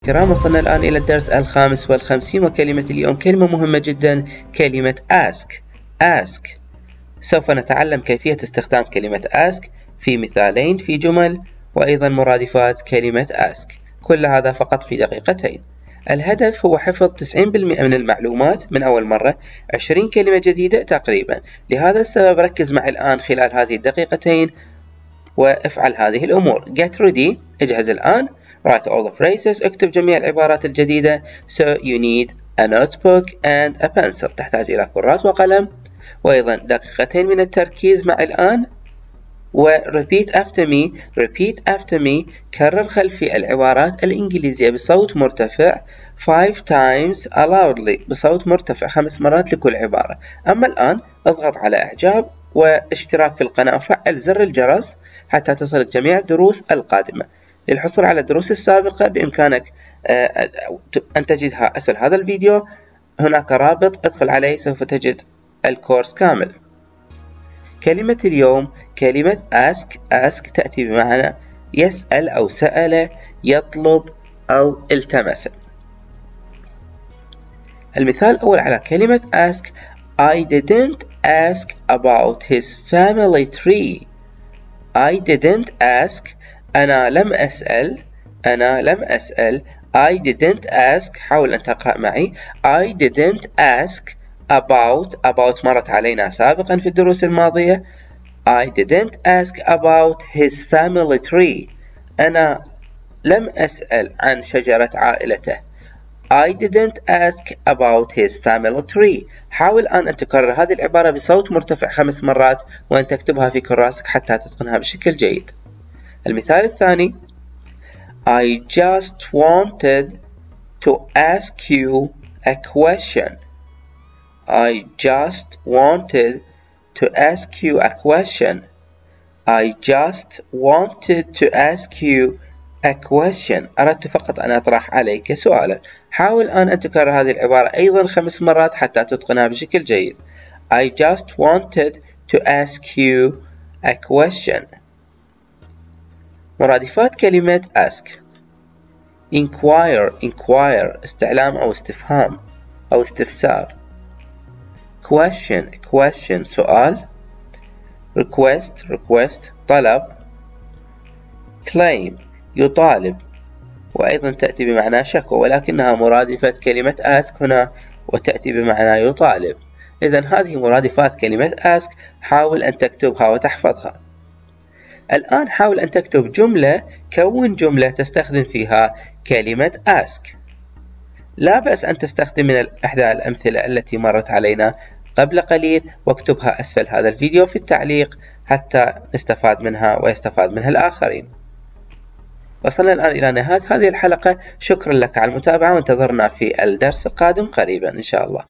الكرام، وصلنا الآن إلى الدرس 55 وكلمة اليوم كلمة مهمة جدا، كلمة ask. سوف نتعلم كيفية استخدام كلمة ask في مثالين في جمل، وأيضا مرادفات كلمة ask. كل هذا فقط في دقيقتين. الهدف هو حفظ 90% من المعلومات من أول مرة، 20 كلمة جديدة تقريبا. لهذا السبب ركز معي الآن خلال هذه الدقيقتين وافعل هذه الأمور. Get ready، اجهز الآن. Write all the phrases، اكتب جميع العبارات الجديدة. So you need a notebook and a pencil، تحتاج إلى كراس وقلم. وأيضا دقيقتين من التركيز معي الآن. و repeat after me، كرر خلفي العبارات الإنجليزية بصوت مرتفع 5 times loudly، بصوت مرتفع 5 مرات لكل عبارة. أما الآن اضغط على إعجاب واشتراك في القناة وفعل زر الجرس حتى تصلك جميع الدروس القادمة. للحصول على الدروس السابقة بإمكانك أن تجدها أسفل هذا الفيديو. هناك رابط ادخل عليه، سوف تجد الكورس كامل. كلمة اليوم كلمة ask تأتي بمعنى يسأل أو سأل، يطلب أو التمس. المثال الأول على كلمة ask: I didn't ask about his family tree. I didn't ask، أنا لم أسأل. I didn't ask، حاول أن تقرأ معي. I didn't ask about مرت علينا سابقا في الدروس الماضية. I didn't ask about his family tree، أنا لم أسأل عن شجرة عائلته. I didn't ask about his family tree. حاول الآن أن تكرر هذه العبارة بصوت مرتفع 5 مرات وأن تكتبها في كراسك حتى تتقنها بشكل جيد. المثال الثاني: I just wanted to ask you a question. I just wanted to ask you a question. I just wanted to ask you a question. أردت فقط أن أطرح عليك سؤالا. حاول الآن أن تكرر هذه العبارة أيضا 5 مرات حتى تتقنها بشكل جيد. I just wanted to ask you a question. مرادفات كلمة ask: inquire استعلام أو استفهام أو استفسار. question سؤال. request طلب. claim يطالب، وأيضا تأتي بمعنى شكوى، ولكنها مرادفة كلمة ask هنا وتأتي بمعنى يطالب. إذن هذه مرادفات كلمة ask، حاول أن تكتبها وتحفظها. الآن حاول أن تكتب جملة، كون جملة تستخدم فيها كلمة ask. لا بأس أن تستخدم من إحدى الأمثلة التي مرت علينا قبل قليل، واكتبها أسفل هذا الفيديو في التعليق حتى نستفاد منها ويستفاد منها الآخرين. وصلنا الآن إلى نهاية هذه الحلقة. شكرا لك على المتابعة، وانتظرنا في الدرس القادم قريبا إن شاء الله.